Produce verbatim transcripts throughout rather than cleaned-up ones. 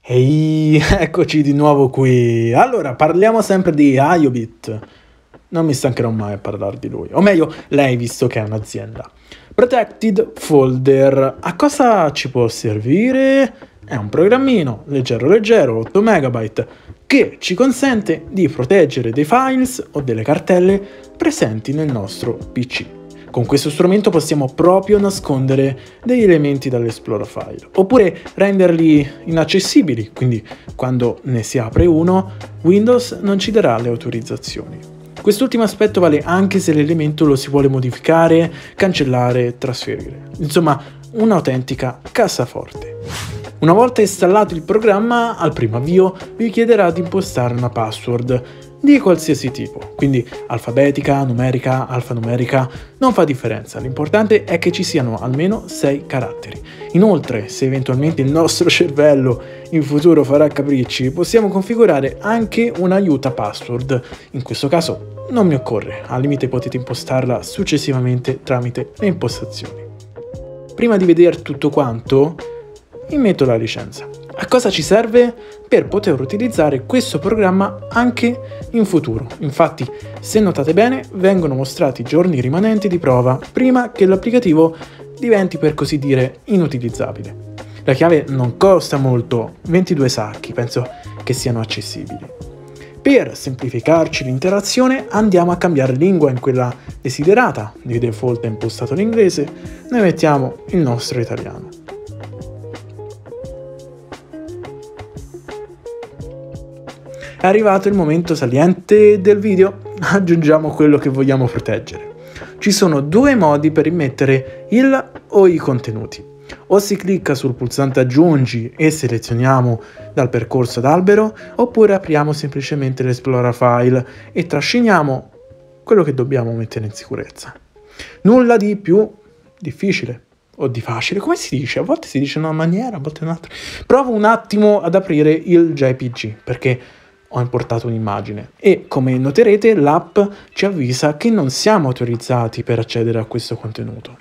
Ehi, eccoci di nuovo qui. Allora, parliamo sempre di iObit. Non mi stancherò mai a parlare di lui. O meglio, lei, visto che è un'azienda. Protected Folder. A cosa ci può servire? È un programmino leggero leggero, otto megabyte, che ci consente di proteggere dei files o delle cartelle presenti nel nostro P C. Con questo strumento possiamo proprio nascondere degli elementi dall'Explora File, oppure renderli inaccessibili, quindi quando ne si apre uno, Windows non ci darà le autorizzazioni. Quest'ultimo aspetto vale anche se l'elemento lo si vuole modificare, cancellare, trasferire. Insomma, un'autentica cassaforte. Una volta installato il programma, al primo avvio vi chiederà di impostare una password di qualsiasi tipo, quindi alfabetica, numerica, alfanumerica, non fa differenza, l'importante è che ci siano almeno sei caratteri. Inoltre, se eventualmente il nostro cervello in futuro farà capricci, possiamo configurare anche un'aiuta password. In questo caso non mi occorre, al limite potete impostarla successivamente tramite le impostazioni. Prima di vedere tutto quanto, vi metto la licenza. A cosa ci serve? Per poter utilizzare questo programma anche in futuro. Infatti, se notate bene, vengono mostrati i giorni rimanenti di prova prima che l'applicativo diventi, per così dire, inutilizzabile. La chiave non costa molto, ventidue sacchi, penso che siano accessibili. Per semplificarci l'interazione andiamo a cambiare lingua in quella desiderata, di default è impostato l'inglese, noi mettiamo il nostro italiano. È arrivato il momento saliente del video, aggiungiamo quello che vogliamo proteggere. Ci sono due modi per immettere il o i contenuti. O si clicca sul pulsante aggiungi e selezioniamo dal percorso d'albero, oppure apriamo semplicemente l'Explora File e trasciniamo quello che dobbiamo mettere in sicurezza. Nulla di più difficile o di facile, come si dice? A volte si dice in una maniera, a volte in un'altra. Provo un attimo ad aprire il J P G perché ho importato un'immagine e, come noterete, l'app ci avvisa che non siamo autorizzati per accedere a questo contenuto.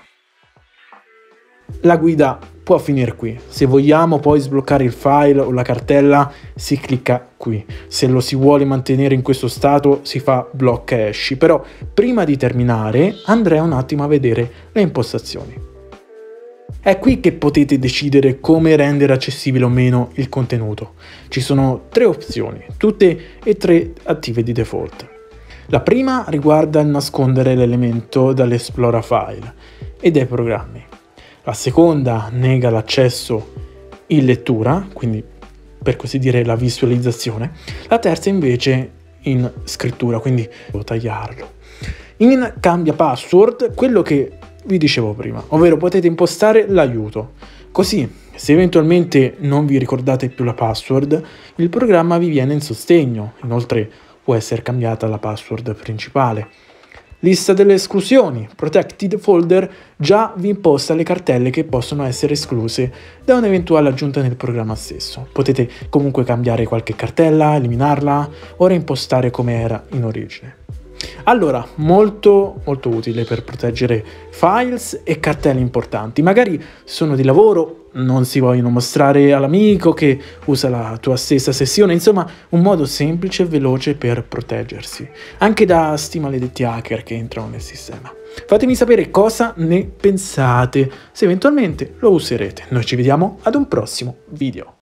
La guida può finire qui. Se vogliamo poi sbloccare il file o la cartella, si clicca qui. Se lo si vuole mantenere in questo stato, si fa blocca e esci. Però prima di terminare andrei un attimo a vedere le impostazioni. È qui che potete decidere come rendere accessibile o meno il contenuto. Ci sono tre opzioni, tutte e tre attive di default. La prima riguarda il nascondere l'elemento dall'Explora File e dai programmi. La seconda nega l'accesso in lettura, quindi per così dire la visualizzazione. La terza invece in scrittura, quindi devo tagliarlo. In cambia password, quello che vi dicevo prima, ovvero potete impostare l'aiuto. Così, se eventualmente non vi ricordate più la password, il programma vi viene in sostegno. Inoltre può essere cambiata la password principale. Lista delle esclusioni. Protected Folder già vi imposta le cartelle che possono essere escluse da un'eventuale aggiunta nel programma stesso. Potete comunque cambiare qualche cartella, eliminarla o reimpostare come era in origine. Allora, molto molto utile per proteggere files e cartelle importanti. Magari sono di lavoro, non si vogliono mostrare all'amico che usa la tua stessa sessione, insomma un modo semplice e veloce per proteggersi, anche da sti maledetti hacker che entrano nel sistema. Fatemi sapere cosa ne pensate, se eventualmente lo userete. Noi ci vediamo ad un prossimo video.